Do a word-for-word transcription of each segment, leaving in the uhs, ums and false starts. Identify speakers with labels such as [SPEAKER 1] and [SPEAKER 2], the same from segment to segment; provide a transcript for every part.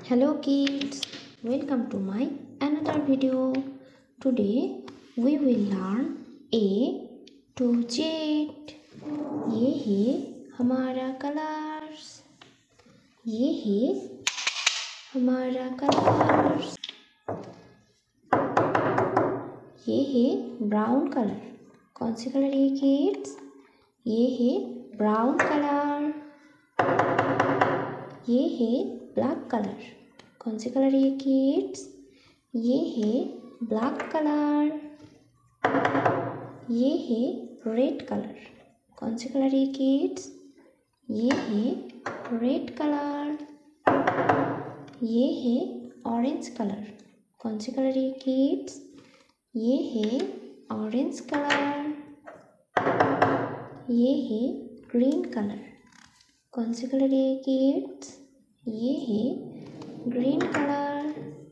[SPEAKER 1] Hello kids, welcome to my another video. Today we will learn A to Z. ये है हमारा colours, ये है हमारा कलर्स, ये है ब्राउन कलर. कौन सी कलर है किड्स? ये है ब्राउन कलर. ये है ब्लैक कलर. कौन सी कलर है किड्स? ये है ब्लैक कलर. ये है रेड कलर. कौन सी कलर है किड्स? ये है रेड कलर. ये है ऑरेंज कलर. कौन सी कलर है किड्स? ये है ऑरेंज कलर. ये है ग्रीन कलर. कौन सी कलर है किड्स? ये है ग्रीन कलर.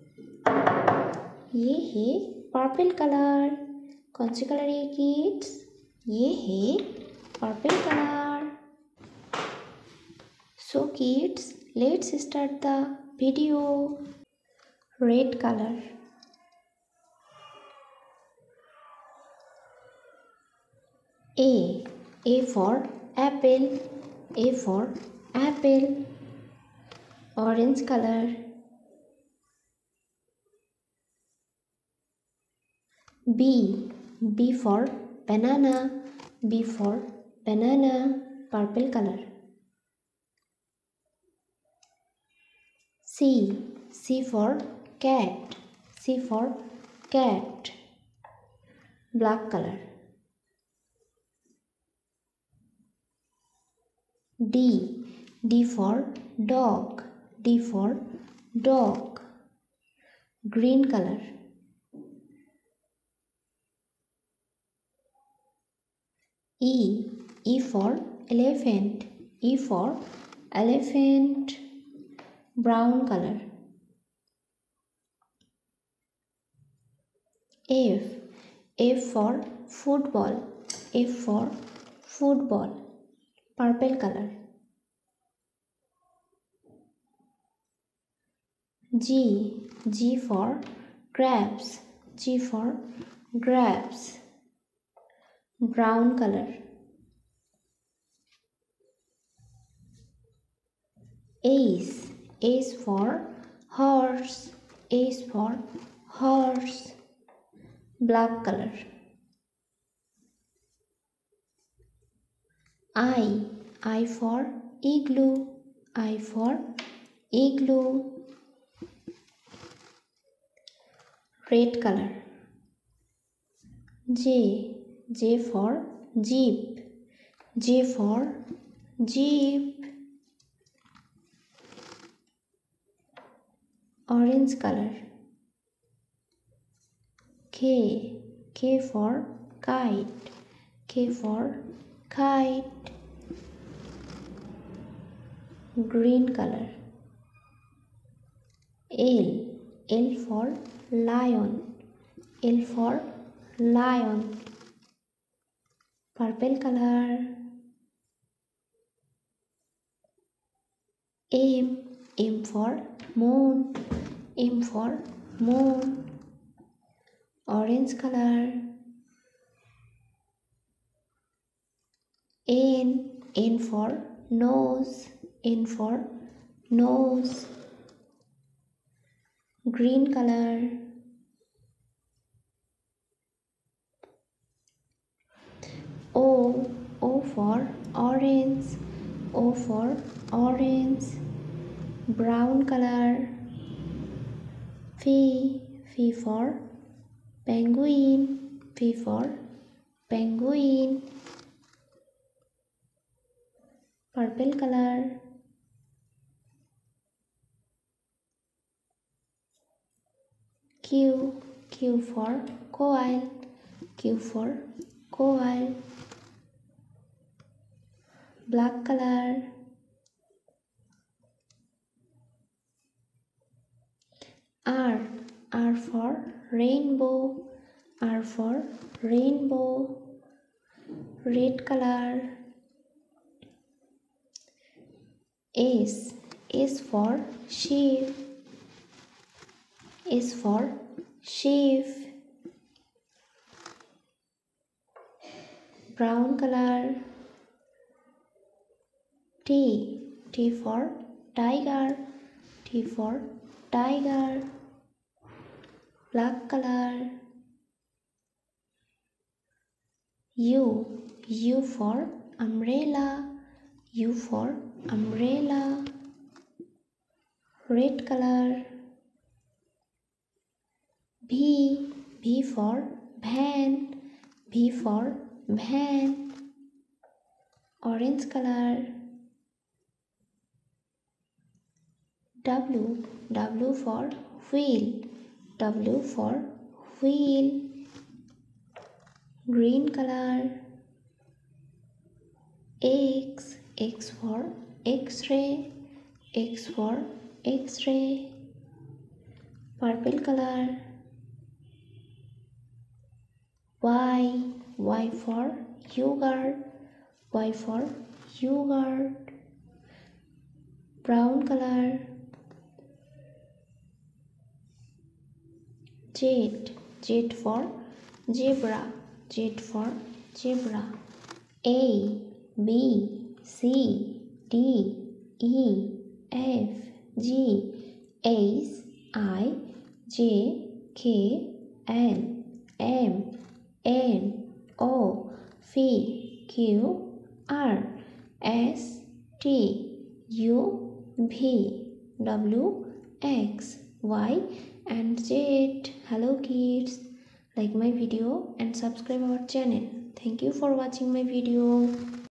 [SPEAKER 1] ये है पर्पल कलर. कौन सी कलर है किड्स? ये है purple colour. So kids, let's start the video. Red colour. A. A for apple. A for apple. Orange color. B. B for banana. B for banana. Purple color. C. C for cat. C for cat. Black color. D. D for dog. D for dog. Green color. E. E for elephant. E for elephant. Brown color. F. F for football. F for football. Purple color. G. G for grapes. G for grapes. Brown color. H. H for horse. H for horse. Black color. I. I for igloo. I for igloo. Red color. J. J for jeep. J for jeep. Orange color. K. K for kite. K for kite. Green color. L. L for lion. L for lion. Purple color. M. M for moon. M for moon. Orange color. N. N for nose. N for nose. Green color. O. O for orange. O for orange. Brown color. P. P for penguin. P for penguin. Purple color. Q. Q for coil. Q for coil. Black color. R. R for rainbow. R for rainbow. Red color. S. S for sheep. S for sheep. Brown color. T. T for tiger. T for tiger. Black color. U. U for umbrella. U for umbrella. Red color. V. V for van. V for van. Orange color. W. W for wheel. W for wheel. Green color. X. X for X-ray. X for X-ray. Purple color. Y. Y for yogurt. Y for yogurt. Brown color. Z. Z for zebra. Z for zebra. A. B. C. D. E. F. G. H. I. J. K. L. M. N. O. P. Q. R. S. T. U. V. W. X. Y. and Z. Hello kids, like my video and subscribe our channel. Thank you for watching my video.